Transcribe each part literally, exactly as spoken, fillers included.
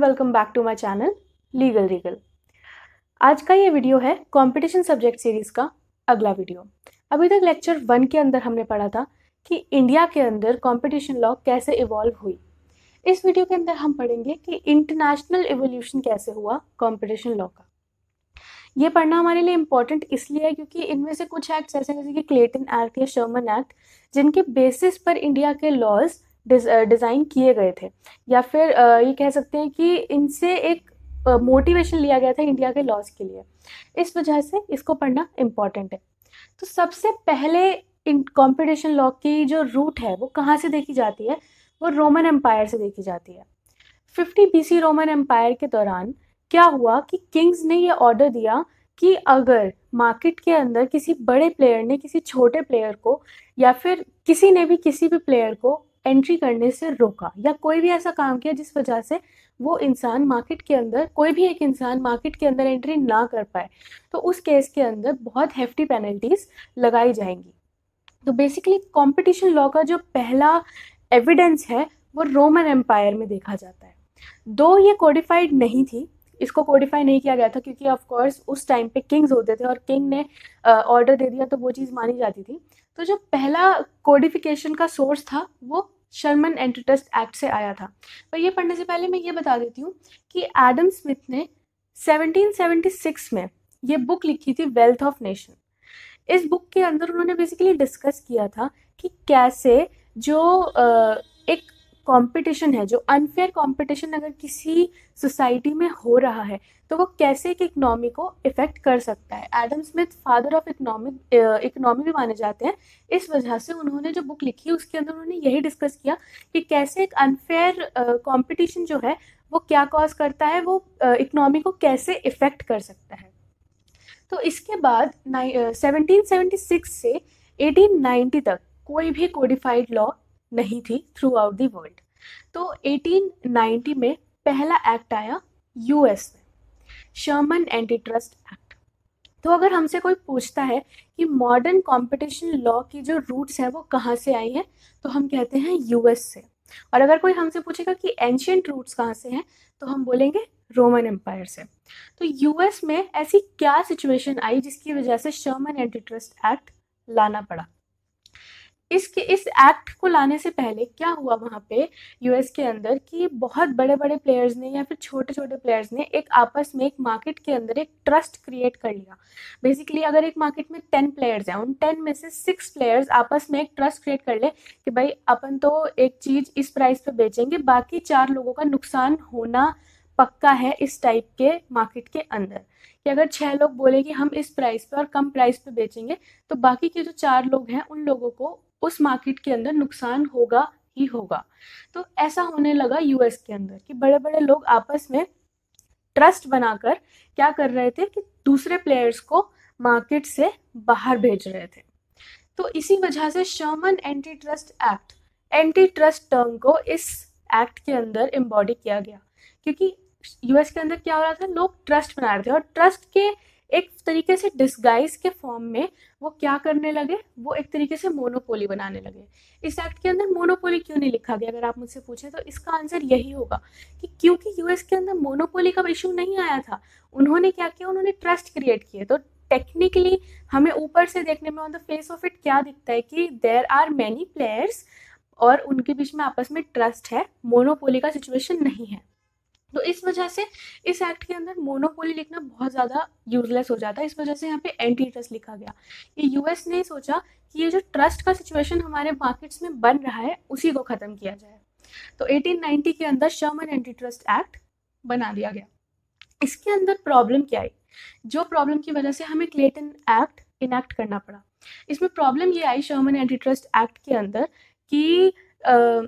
Welcome back to my channel Legal Regal. आज का ये वीडियो है कंपटीशन सब्जेक्ट सीरीज का अगला वीडियो। अभी तक लेक्चर वन के अंदर हमने पढ़ा था कि इंडिया के अंदर कंपटीशन लॉ कैसे इवॉल्व हुई। इस वीडियो के अंदर हम पढ़ेंगे कि इंटरनेशनल इवोल्यूशन कैसे हुआ कंपटीशन लॉ का। ये पढ़ना हमारे लिए इम्पॉर्टेंट इसलिए है क्योंकि इनमें से कुछ एक्ट्स ऐसे जैसे कि क्लेटन एक्ट या शर्मन एक्ट, जिनके बेसिस पर इंडिया के लॉज डिज़ाइन किए गए थे, या फिर ये कह सकते हैं कि इनसे एक मोटिवेशन लिया गया था इंडिया के लॉज के लिए। इस वजह से इसको पढ़ना इम्पॉर्टेंट है। तो सबसे पहले इन कॉम्पिटिशन लॉ की जो रूट है वो कहाँ से देखी जाती है, वो रोमन एम्पायर से देखी जाती है। फिफ्टी बीसी रोमन एम्पायर के दौरान क्या हुआ कि किंग्स ने ये ऑर्डर दिया कि अगर मार्केट के अंदर किसी बड़े प्लेयर ने किसी छोटे प्लेयर को या फिर किसी ने भी किसी भी प्लेयर को एंट्री करने से रोका या कोई भी ऐसा काम किया जिस वजह से वो इंसान मार्केट के अंदर, कोई भी एक इंसान मार्केट के अंदर एंट्री ना कर पाए, तो उस केस के अंदर बहुत हेफ्टी पेनल्टीज लगाई जाएंगी। तो बेसिकली कंपटीशन लॉ का जो पहला एविडेंस है वो रोमन एम्पायर में देखा जाता है। दो ये कोडिफाइड नहीं थी, इसको कोडिफाई नहीं किया गया था क्योंकि ऑफ कोर्स उस टाइम पे किंग्स होते थे और किंग ने ऑर्डर uh, दे दिया तो वो चीज़ मानी जाती थी। तो जो पहला कोडिफिकेशन का सोर्स था वो शर्मन एंटीट्रस्ट एक्ट से आया था। पर ये पढ़ने से पहले मैं ये बता देती हूँ कि एडम स्मिथ ने सेवनटीन सेवेंटी सिक्स में ये बुक लिखी थी वेल्थ ऑफ नेशन। इस बुक के अंदर उन्होंने बेसिकली डिस्कस किया था कि कैसे जो uh, एक कंपटीशन है, जो अनफेयर कंपटीशन अगर किसी सोसाइटी में हो रहा है तो वो कैसे एक इकोनॉमी को इफेक्ट कर सकता है। Adam Smith father of economic economy भी माने जाते हैं। इस वजह से उन्होंने जो बुक लिखी उसके अंदर उन्होंने यही डिस्कस किया कि कैसे एक अनफेयर कंपटीशन जो है वो क्या कॉज करता है, वो इकोनॉमी को कैसे इफेक्ट कर सकता है। तो इसके बाद सेवनटीन सेवेंटी सिक्स से एटीन नाइंटी तक कोई भी कोडिफाइड लॉ नहीं थी थ्रू आउट दी वर्ल्ड। तो एटीन नाइंटी में पहला एक्ट आया यूएस में, शर्मन एंटीट्रस्ट एक्ट। तो अगर हमसे कोई पूछता है कि मॉडर्न कंपटीशन लॉ की जो रूट्स हैं वो कहाँ से आई हैं, तो हम कहते हैं यूएस से। और अगर कोई हमसे पूछेगा कि एंशियंट रूट्स कहाँ से हैं, तो हम बोलेंगे रोमन एम्पायर से। तो यूएस में ऐसी क्या सिचुएशन आई जिसकी वजह से शर्मन एंटीट्रस्ट एक्ट लाना पड़ा। इसके इस एक्ट को लाने से पहले क्या हुआ वहाँ पे यूएस के अंदर कि बहुत बड़े बड़े प्लेयर्स ने या फिर छोटे छोटे प्लेयर्स ने एक आपस में एक मार्केट के अंदर एक ट्रस्ट क्रिएट कर लिया। बेसिकली अगर एक मार्केट में टेन प्लेयर्स हैं, उन टेन में से सिक्स प्लेयर्स आपस में एक ट्रस्ट क्रिएट कर ले कि भाई अपन तो एक चीज़ इस प्राइस पे बेचेंगे, बाकी चार लोगों का नुकसान होना पक्का है इस टाइप के मार्केट के अंदर, कि अगर छह लोग बोले कि हम इस प्राइस पे और कम प्राइस पे बेचेंगे तो बाकी के जो चार लोग हैं उन लोगों को उस मार्केट के अंदर नुकसान होगा ही होगा। तो ऐसा होने लगा यूएस के अंदर कि बड़े बड़े लोग आपस में ट्रस्ट बनाकर क्या कर रहे थे कि दूसरे प्लेयर्स को मार्केट से बाहर भेज रहे थे। तो इसी वजह से Sherman antitrust Act, antitrust term को इस एक्ट के अंदर एम्बॉडी किया गया, क्योंकि यूएस के अंदर क्या हो रहा था, लोग ट्रस्ट बना रहे थे और ट्रस्ट के एक तरीके से डिस्गाइज के फॉर्म में वो क्या करने लगे, वो एक तरीके से मोनोपोली बनाने लगे। इस एक्ट के अंदर मोनोपोली क्यों नहीं लिखा गया, अगर आप मुझसे पूछें तो इसका आंसर यही होगा कि क्योंकि यूएस के अंदर मोनोपोली का इशू नहीं आया था। उन्होंने क्या किया, उन्होंने ट्रस्ट क्रिएट किए। तो टेक्निकली हमें ऊपर से देखने में on the face of it क्या दिखता है कि देयर आर मैनी प्लेयर्स और उनके बीच में आपस में ट्रस्ट है, मोनोपोली का सिचुएशन नहीं है। तो इस वजह से इस एक्ट के अंदर मोनोपोली लिखना बहुत ज़्यादा यूजलेस हो जाता है। इस वजह से यहाँ पे एंटी ट्रस्ट लिखा गया। ये यूएस ने सोचा कि ये जो ट्रस्ट का सिचुएशन हमारे मार्केट्स में बन रहा है उसी को ख़त्म किया जाए। तो एटीन नाइंटी के अंदर शर्मन एंटी ट्रस्ट एक्ट बना दिया गया। इसके अंदर प्रॉब्लम क्या आई, जो प्रॉब्लम की वजह से हमें क्लेटन एक्ट इनैक्ट करना पड़ा। इसमें प्रॉब्लम ये आई शर्मन एंटी ट्रस्ट एक्ट के अंदर कि आ,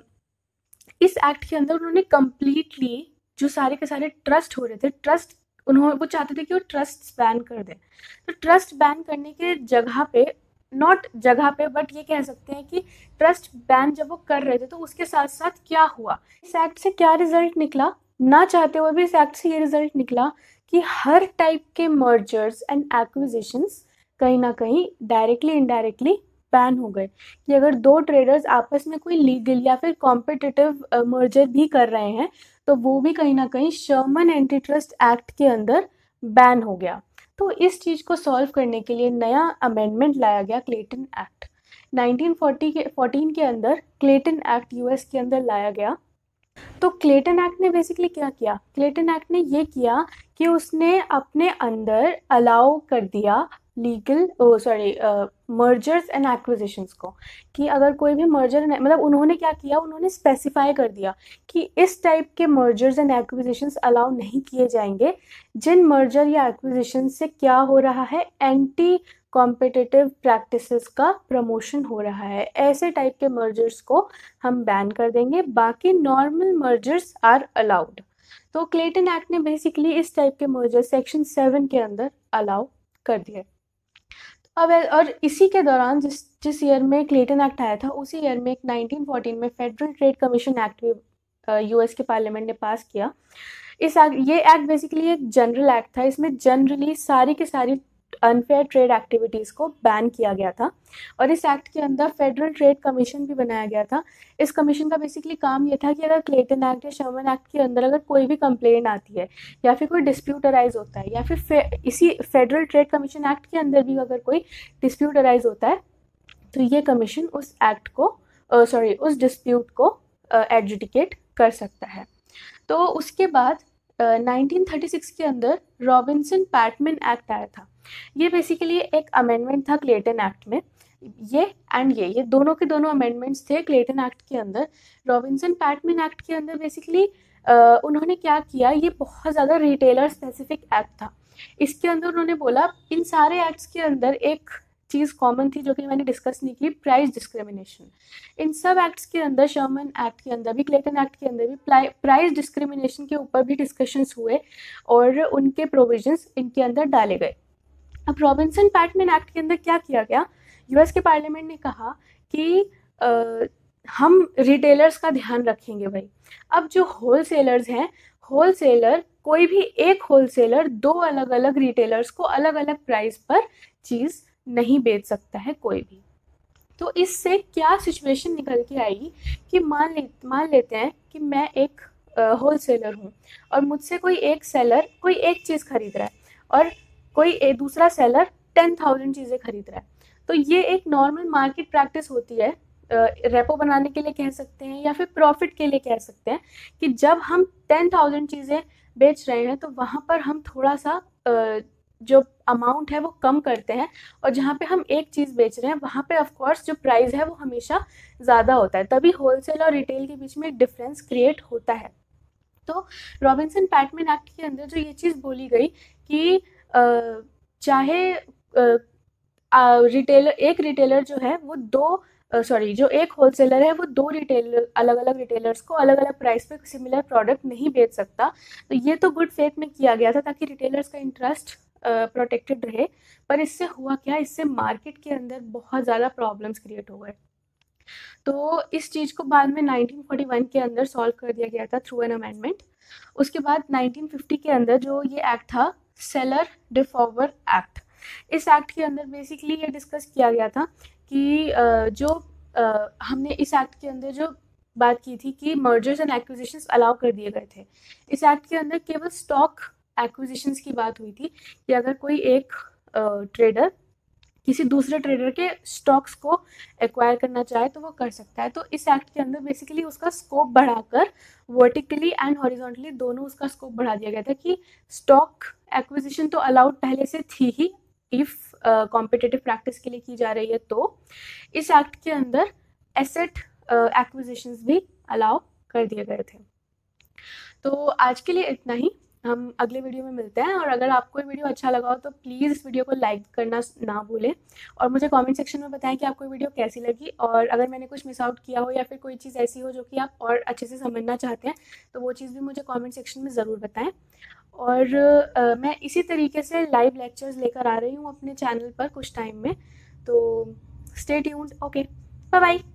इस एक्ट के अंदर उन्होंने कम्प्लीटली जो सारे के सारे ट्रस्ट हो रहे थे, ट्रस्ट उन्होंने वो चाहते थे कि वो ट्रस्ट बैन कर दें। तो ट्रस्ट बैन करने के जगह पे, नॉट जगह पे बट ये कह सकते हैं कि ट्रस्ट बैन जब वो कर रहे थे तो उसके साथ साथ क्या हुआ, इस एक्ट से क्या रिजल्ट निकला, ना चाहते हुए भी इस एक्ट से ये रिजल्ट निकला कि हर टाइप के मर्जर्स एंड एक्विजिशंस कहीं ना कहीं डायरेक्टली इनडायरेक्टली बैन हो गए कि अगर दो ट्रेडर्स आपस में कोई लीगल या फिर कॉम्पिटिटिव मर्जर भी कर रहे हैं तो वो भी कहीं ना कहीं शर्मन एंटी ट्रस्ट एक्ट के अंदर बैन हो गया। तो इस चीज़ को सॉल्व करने के लिए नया अमेंडमेंट लाया गया, क्लेटन एक्ट। नाइनटीन फोर्टी के फोर्टीन के अंदर क्लेटन एक्ट यूएस के अंदर लाया गया। तो क्लेटन एक्ट ने बेसिकली क्या किया, क्लेटन एक्ट ने ये किया कि उसने अपने अंदर अलाउ कर दिया legal sorry mergers and acquisitions को, कि अगर कोई भी मर्जर, मतलब उन्होंने क्या किया, उन्होंने स्पेसिफाई कर दिया कि इस टाइप के मर्जर्स एंड एक्विजिशंस अलाउ नहीं किए जाएंगे जिन मर्जर या एक्विजिशन से क्या हो रहा है, एंटी कॉम्पिटिटिव प्रैक्टिसेस का प्रमोशन हो रहा है। ऐसे टाइप के मर्जर्स को हम बैन कर देंगे, बाकी नॉर्मल मर्जर्स आर अलाउड। तो क्लेटन एक्ट ने बेसिकली इस टाइप के मर्जर सेक्शन सेवन के अंदर अलाउ कर दिए। अब और इसी के दौरान जिस जिस ईयर में क्लेटन एक्ट आया था उसी ईयर में एक नाइनटीन फोर्टीन में फेडरल ट्रेड कमीशन एक्ट भी यूएस के पार्लियामेंट ने पास किया। इस एक्ट ये एक्ट बेसिकली एक जनरल एक्ट था। इसमें जनरली सारी की सारी अनफेयर ट्रेड एक्टिविटीज़ को बैन किया गया था और इस एक्ट के अंदर फेडरल ट्रेड कमीशन भी बनाया गया था। इस कमीशन का बेसिकली काम ये था कि अगर क्लेटन एक्ट या शर्मन एक्ट के अंदर अगर कोई भी कंप्लेंट आती है या फिर कोई डिस्प्यूट अराइज होता है या फिर फे, इसी फेडरल ट्रेड कमीशन एक्ट के अंदर भी अगर कोई डिस्प्यूट अराइज होता है तो ये कमीशन उस एक्ट को सॉरी uh, उस डिस्प्यूट को एडजुडिकेट uh, कर सकता है। तो उसके बाद नाइनटीन थर्टी सिक्स के अंदर रॉबिन्सन पैटमैन एक्ट आया था। ये बेसिकली एक अमेंडमेंट था क्लेटन एक्ट में। ये एंड ये ये दोनों के दोनों अमेंडमेंट्स थे क्लेटन एक्ट के अंदर। रॉबिन्सन पैटमैन एक्ट के अंदर बेसिकली उन्होंने क्या किया, ये बहुत ज़्यादा रिटेलर स्पेसिफिक एक्ट था। इसके अंदर उन्होंने बोला इन सारे एक्ट्स के अंदर एक चीज़ कॉमन थी जो कि मैंने डिस्कस नहीं की, प्राइस डिस्क्रिमिनेशन। इन सब एक्ट्स के अंदर, शर्मन एक्ट के अंदर भी, क्लेटन एक्ट के अंदर भी प्राइस डिस्क्रिमिनेशन के ऊपर भी डिस्कशंस हुए और उनके प्रोविजंस इनके अंदर डाले गए। अब रॉबिन्सन पैटमैन एक्ट के अंदर क्या किया गया, यूएस के पार्लियामेंट ने कहा कि आ, हम रिटेलर्स का ध्यान रखेंगे भाई। अब जो होलसेलर्स हैं, होलसेलर कोई भी एक होलसेलर दो अलग अलग रिटेलर्स को अलग अलग प्राइस पर चीज़ नहीं बेच सकता है कोई भी। तो इससे क्या सिचुएशन निकल के आएगी कि मान ले मान लेते हैं कि मैं एक होलसेलर हूँ और मुझसे कोई एक सेलर कोई एक चीज़ खरीद रहा है और कोई एक दूसरा सेलर टेन थाउजेंड चीज़ें खरीद रहा है। तो ये एक नॉर्मल मार्केट प्रैक्टिस होती है, रेपो बनाने के लिए कह सकते हैं या फिर प्रॉफिट के लिए कह सकते हैं, कि जब हम टेन थाउजेंड चीज़ें बेच रहे हैं तो वहाँ पर हम थोड़ा सा जो अमाउंट है वो कम करते हैं और जहाँ पे हम एक चीज़ बेच रहे हैं वहाँ पे ऑफ कोर्स जो प्राइस है वो हमेशा ज़्यादा होता है, तभी होलसेल और रिटेल के बीच में एक डिफरेंस क्रिएट होता है। तो रॉबिन्सन पैटमैन एक्ट के अंदर जो ये चीज़ बोली गई कि चाहे रिटेलर एक रिटेलर जो है वो दो सॉरी uh, जो एक होलसेलर है वो दो रिटेलर अलग अलग रिटेलर्स को अलग अलग प्राइस पे सिमिलर प्रोडक्ट नहीं बेच सकता। तो ये तो गुड फेथ में किया गया था ताकि रिटेलर्स का इंटरेस्ट प्रोटेक्टेड uh, रहे। पर इससे हुआ क्या, इससे मार्केट के अंदर बहुत ज़्यादा प्रॉब्लम्स क्रिएट हो गए। तो इस चीज़ को बाद में नाइनटीन फोर्टी वन के अंदर सॉल्व कर दिया गया था थ्रू एन अमेंडमेंट। उसके बाद नाइनटीन फिफ्टी के अंदर जो ये एक्ट था, सेलर डिफॉर्वर एक्ट, इस एक्ट के अंदर बेसिकली ये डिस्कस किया गया था कि जो हमने इस एक्ट के अंदर जो बात की थी कि मर्जर्स एंड एक्विजिशंस अलाउ कर दिए गए थे। इस एक्ट के अंदर केवल स्टॉक एक्विजिशंस की बात हुई थी कि अगर कोई एक ट्रेडर किसी दूसरे ट्रेडर के स्टॉक्स को एक्वायर करना चाहे तो वो कर सकता है। तो इस एक्ट के अंदर बेसिकली उसका स्कोप बढ़ाकर वर्टिकली एंड हॉरिजॉन्टली दोनों उसका स्कोप बढ़ा दिया गया था कि स्टॉक एक्विजिशन तो अलाउड पहले से थी ही, इफ़ कॉम्पिटिटिव प्रैक्टिस के लिए की जा रही है, तो इस एक्ट के अंदर एसेट एक्विजिशंस भी अलाउ कर दिए गए थे। तो आज के लिए इतना ही, हम अगले वीडियो में मिलते हैं। और अगर आपको ये वीडियो अच्छा लगा हो तो प्लीज़ इस वीडियो को लाइक करना ना भूलें और मुझे कमेंट सेक्शन में बताएं कि आपको ये वीडियो कैसी लगी, और अगर मैंने कुछ मिस आउट किया हो या फिर कोई चीज़ ऐसी हो जो कि आप और अच्छे से समझना चाहते हैं तो वो चीज़ भी मुझे कमेंट सेक्शन में ज़रूर बताएं। और आ, मैं इसी तरीके से लाइव लेक्चर्स लेकर आ रही हूँ अपने चैनल पर कुछ टाइम में, तो stay tuned. Okay, bye bye.